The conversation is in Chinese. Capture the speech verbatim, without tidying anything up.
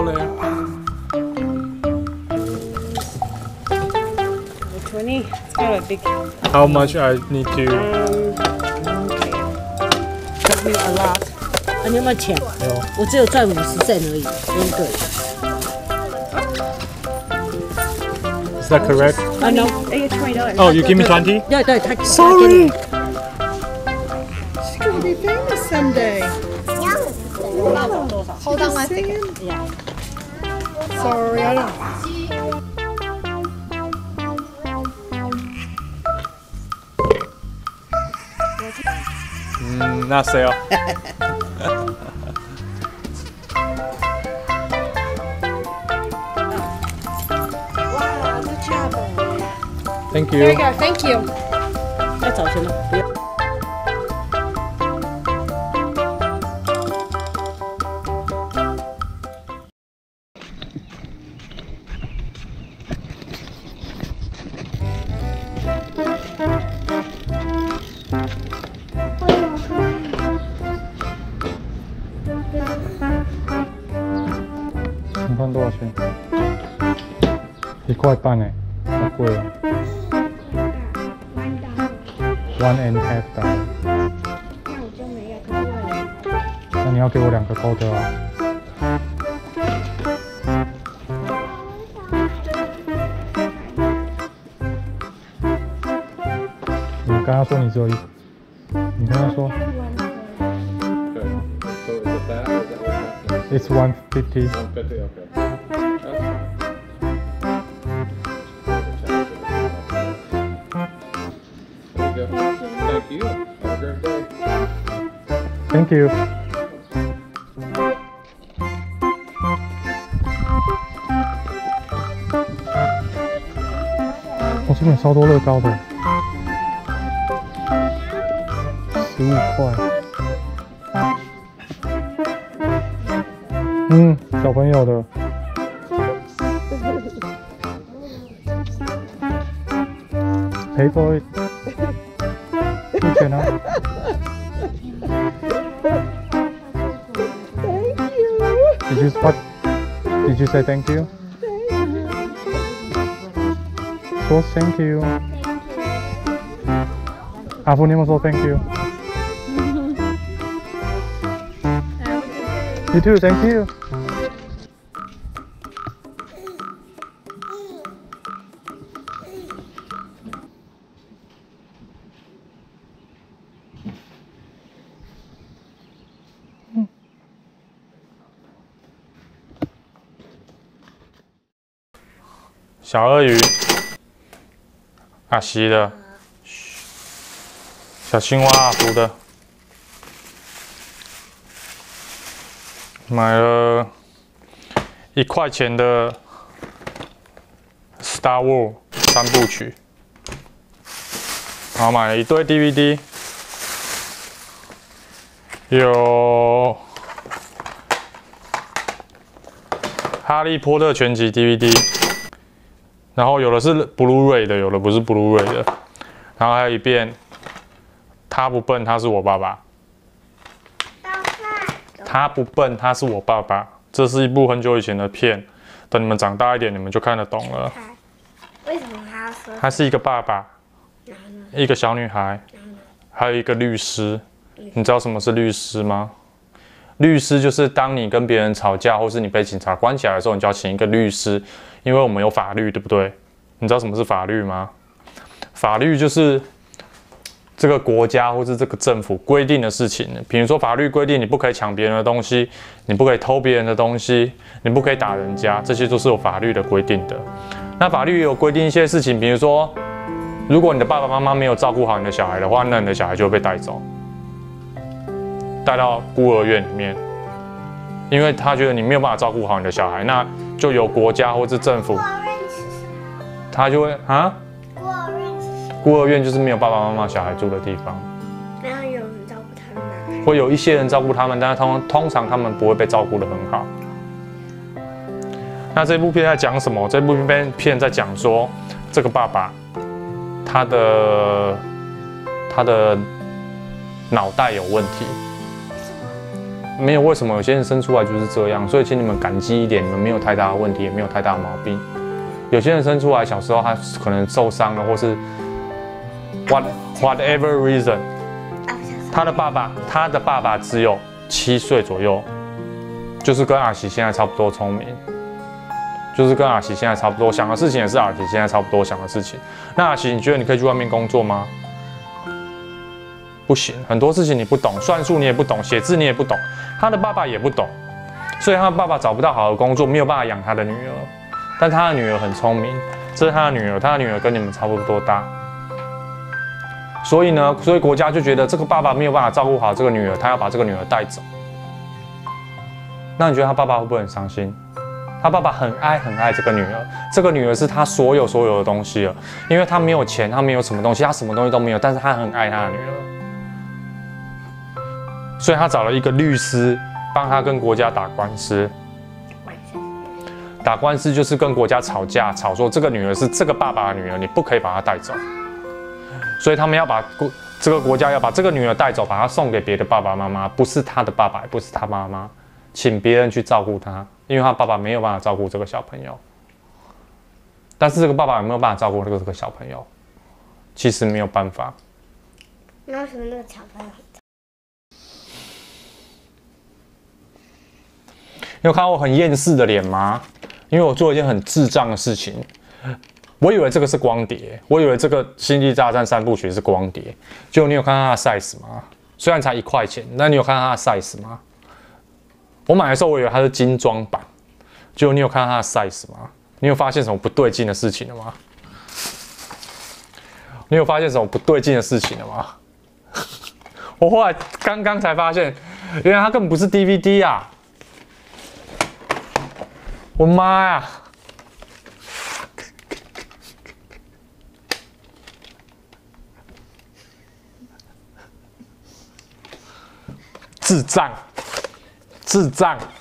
there. twenty. It's kind of a big. How much I need to? Um, okay. Took me a lot. 啊，你有没有钱？ 有。 我只有赚五十 cent 而已，真对。 Is that correct? I know. twenty dollars. Oh, you give me twenty? 对对，他 Sorry. She's gonna be famous someday. Hold on one second. Yeah. Sorry, I don't. 嗯，那谁哦？ Wow, good job. Thank There you you. go. Thank you. 要找钱吗？不用。 你看多少钱？一块半哎，好贵哦。One and a half dollar。 那我就没有，可是我有。 那你要给我两个高的啊。你刚刚说你只有一，你刚刚说 It's one fifty. one fifty, okay. There you go. Thank you. Have a great day. Thank you. 我、哦、这边超多乐高的，十五块。嗯，小朋友的。Pay for it. 付钱啊。Did you what? Did you say thank you? 说 thank you. 阿福，你有没有说 thank you? You too, thank you. 小鳄鱼，阿西的，小青蛙阿福的，买了一块钱的 Star Wars 三部曲，然后买了一堆 D V D， 有哈利波特全集 D V D。 然后有的是 Blu-ray 的，有的不是 Blu-ray 的。然后还有一遍，他不笨，他是我爸爸。他不笨，他是我爸爸。这是一部很久以前的片，等你们长大一点，你们就看得懂了。 为什么他要说？ 他是一个爸爸，一个小女孩，还有一个律师。你知道什么是律师吗？律师就是当你跟别人吵架，或是你被警察关起来的时候，你就要请一个律师。 因为我们有法律，对不对？你知道什么是法律吗？法律就是这个国家或是这个政府规定的事情。比如说，法律规定你不可以抢别人的东西，你不可以偷别人的东西，你不可以打人家，这些都是有法律的规定的。那法律也有规定一些事情，比如说，如果你的爸爸妈妈没有照顾好你的小孩的话，那你的小孩就会被带走，带到孤儿院里面，因为他觉得你没有办法照顾好你的小孩，那 就由国家或是政府，他就会啊，孤儿院，孤儿院就是没有爸爸妈妈、小孩住的地方。 然后有人照顾他们， 会有一些人照顾他们，但是通通常他们不会被照顾得很好。那这部片在讲什么？这部片片在讲说，这个爸爸，他的他的脑袋有问题。 没有为什么有些人生出来就是这样，所以请你们感激一点，你们没有太大的问题，也没有太大的毛病。有些人生出来小时候他可能受伤了，或是 what whatever reason， 他的爸爸他的爸爸只有七岁左右，就是跟阿喜现在差不多聪明。就是跟阿喜现在差不多，想的事情也是阿喜现在差不多想的事情。那阿喜，你觉得你可以去外面工作吗？不行，很多事情你不懂，算术你也不懂，写字你也不懂，他的爸爸也不懂，所以他的爸爸找不到好的工作，没有办法养他的女儿。但他的女儿很聪明，这是他的女儿，他的女儿跟你们差不多大。所以呢，所以国家就觉得这个爸爸没有办法照顾好这个女儿，他要把这个女儿带走。那你觉得他爸爸会不会很伤心？他爸爸很爱很爱这个女儿，这个女儿是他所有所有的东西了，因为他没有钱，他没有什么东西，他什么东西都没有，但是他很爱他的女儿，所以他找了一个律师帮他跟国家打官司。打官司就是跟国家吵架，吵说这个女儿是这个爸爸的女儿，你不可以把她带走，所以他们要把这个国家要把这个女儿带走，把她送给别的爸爸妈妈，不是他的爸爸，也不是他妈妈，请别人去照顾她。因为他爸爸没有办法照顾这个小朋友，但是这个爸爸有没有办法照顾这个这个小朋友？其实没有办法。 那为什么那个小朋友很脏？ 你有看到我很厌世的脸吗？因为我做了一件很智障的事情。我以为这个是光碟，我以为这个《星际大战》三部曲是光碟，结果你有看到它的 size 吗？虽然才一块钱，但你有看到它的 size 吗？我买的时候，我以为它是精装版，结果你有看到它的 size 吗？你有发现什么不对劲的事情了吗？你有发现什么不对劲的事情了吗？我后来刚刚才发现，原来它根本不是 D V D 啊！我妈呀！智障！智障！